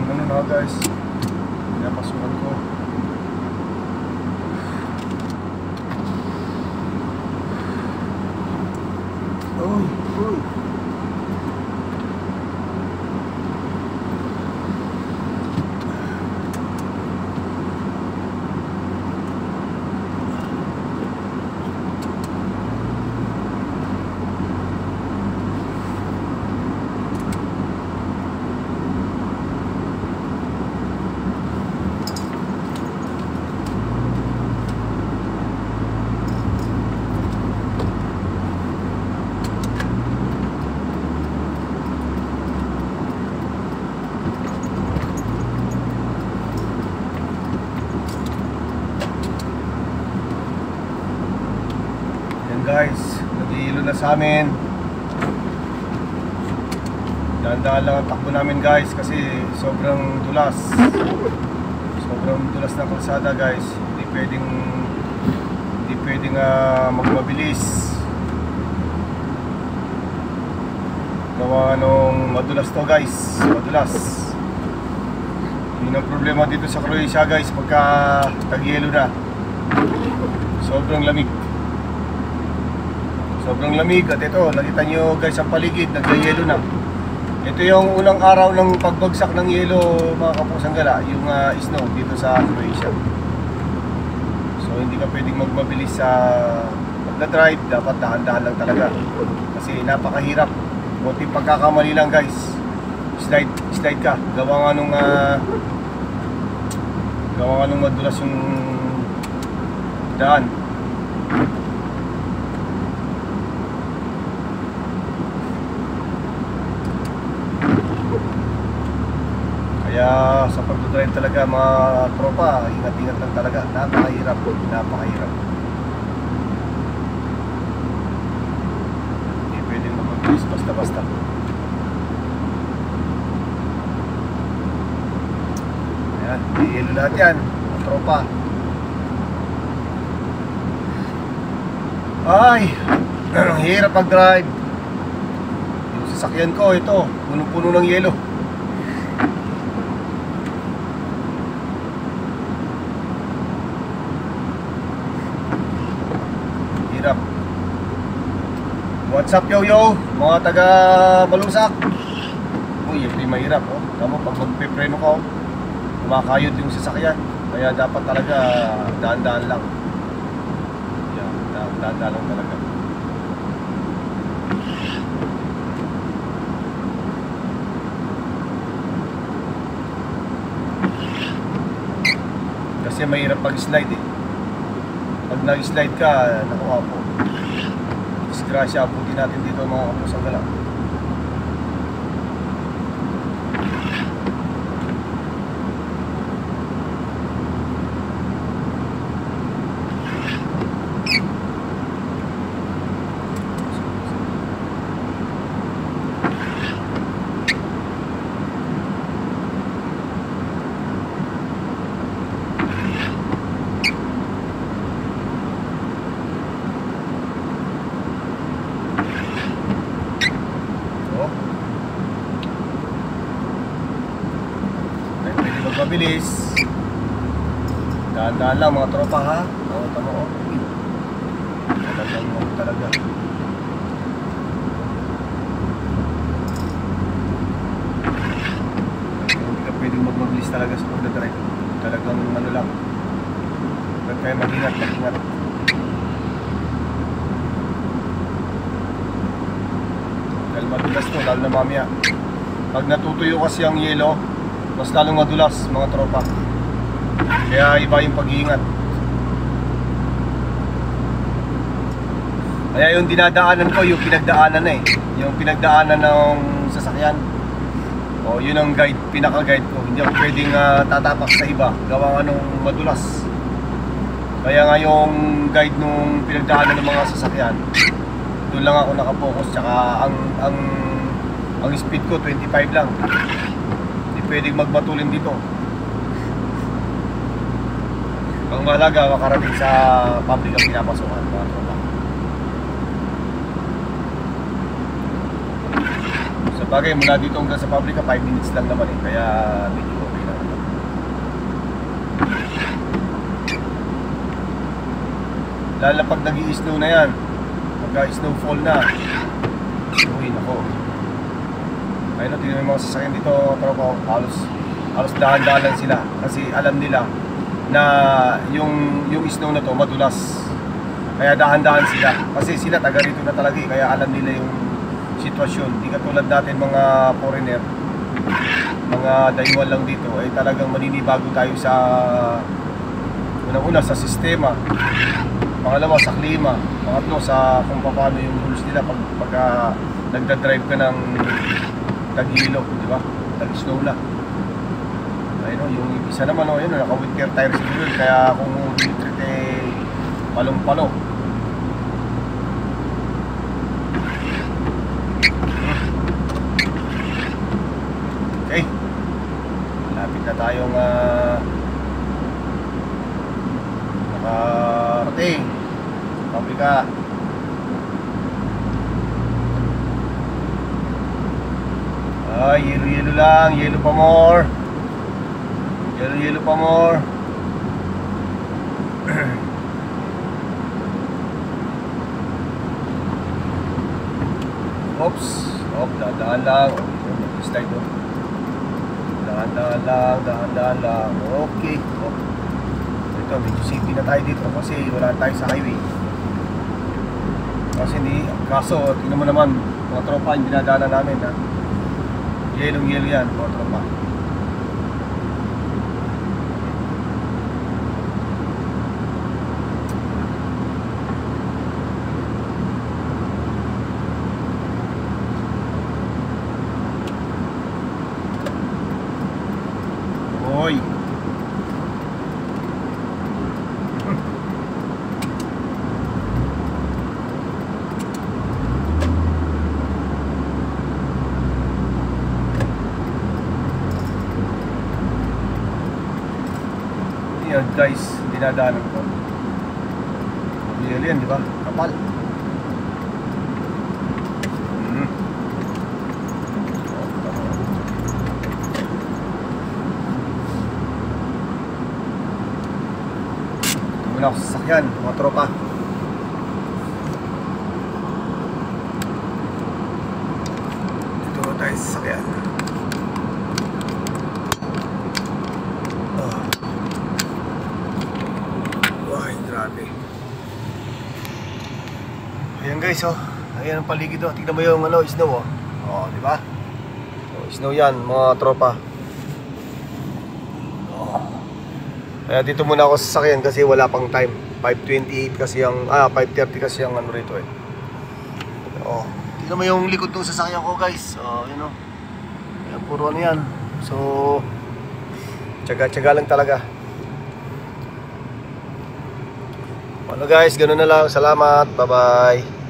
ano na guys, pinapasukan ko. Uy, uy. Guys, nag-iilo na sa amin. Dahan-dahan lang ang takbo namin guys kasi sobrang dulas. Sobrang dulas ng kalsada guys. Hindi pwedeng magmabilis. Gawa nung madulas to guys. Madulas. Yun ang problema dito sa Croatia guys pagka tag-yelo na. Sobrang lamig. Sobrang lamig at ito, nakita nyo guys ang paligid, nagka-yelo na. Ito yung unang araw ng pagbagsak ng yelo mga kapusang gala, yung snow dito sa Croatia. So hindi ka pwedeng magmabilis sa pagdadrive, dapat dahan-dahan lang talaga. Kasi napakahirap, konting pagkakamali lang guys. Slide ka, gawa nga nung madulas yung daan. Kaya sa pagdodrive talaga mga tropa, ingat-ingat lang talaga. Napakahirap, napakahirap. Hindi pwedeng magmabilis basta-basta. Ayan, hihilo lahat yan mga tropa. Ay, ang hirap mag-drive. Yung sasakyan ko, ito, punong-puno ng yelo. What's up yo, mga taga Malusak. Uy, ito yung mahirap oh. Tama, pag magpipreno ka kumakayod yung sasakyan. Kaya dapat talaga daan-daan lang. Yan, daan-daan lang talaga. Kasi mahirap pag-slide eh. Pag nag-slide ka, nakuha po. Disgrasya, abutin natin dito mga kapusang gala. Mabilis. Dahan-dahan lang mga tropa ha. Oo, tama o. Talagang mo talaga. Hindi ka pwedeng magmabilis talaga sa pagdadrive. Talagang ano lang. Huwag kayo mag-ingat. Dahil madulas to, lalo na mamaya. Pag natutuyo kasi ang yelo, mas lalong madulas mga tropa. Kaya iba yung pag-iingat. Kaya yung dinadaanan ko, yung pinagdaanan na eh. Yung pinagdaanan ng sasakyan. O yun ang guide, pinaka-guide ko. Hindi ako pwedeng tatapak sa iba. Gawa nga nung madulas. Kaya nga yung guide nung pinagdaanan ng mga sasakyan, doon lang ako nakapokus. Tsaka ang speed ko 25 lang. Pwedeng magmatulin dito. Ang mahalaga makarating sa public ang pinapasukan mga tropa. So Sa bagay, mula dito hanggang sa pabrika 5 minutes lang naman eh, kaya medyo okay na naman. Lalo na pag nag-i-snow na yan, pagka-snowfall na, uy nako. Ayun o, tingnan mo yung mga sasakyan dito, tropa, halos dahan-dahan lang sila kasi alam nila na yung snow na to madulas, kaya dahan-dahan sila kasi sila taga rito na talaga eh, kaya alam nila yung sitwasyon. Di katulad natin mga foreigner, mga dayuhan lang dito, ay talagang maninibago tayo sa unang-una sa sistema, pangalawa sa klima, pangatlo sa kung paano yung rules nila pag nagda-drive ka ng tag-ilo, di ba? Tag-snow na. Ayun o, yung isa naman o, yun o, naka-winter tires siguro, kaya kung retreat eh, palong-palo. Okay, lapit na tayong nakarating sa pabrika. Yelo-yelo lang, yelo pa more. Yelo pa more. Oops, dahan-dahan lang. Mag-slide doon. Dahan-dahan lang. Okay. Ito, medyo safety na tayo dito kasi wala tayo sa highway. Kaso, tingnan mo naman, mga tropa, yung dinadaanan namin ha. Yellow yan, mga tropa. Hoy! Yan guys, dinadaanan ko. Yan, di ba? Kapal. Muna ako sa sasakyan, mga tropa. Dito tayo sa sasakyan. Grabe. Ayan guys, oh. Ayan ang paligid, oh. Tignan mo yung snow, oh. Oh, di ba? So, snow yan, mga tropa. Oh. Kaya dito muna ako sa sasakyan kasi wala pang time. 5:28 kasi ang 5:30 kasi ang rito eh. Oh. Tignan mo yung likod ng sasakyan ko, guys. Oh, yun, oh. Ayan, puro ano yan. So, tiyaga-tiyaga lang talaga. Ano guys, ganoon na lang. Salamat. Bye-bye.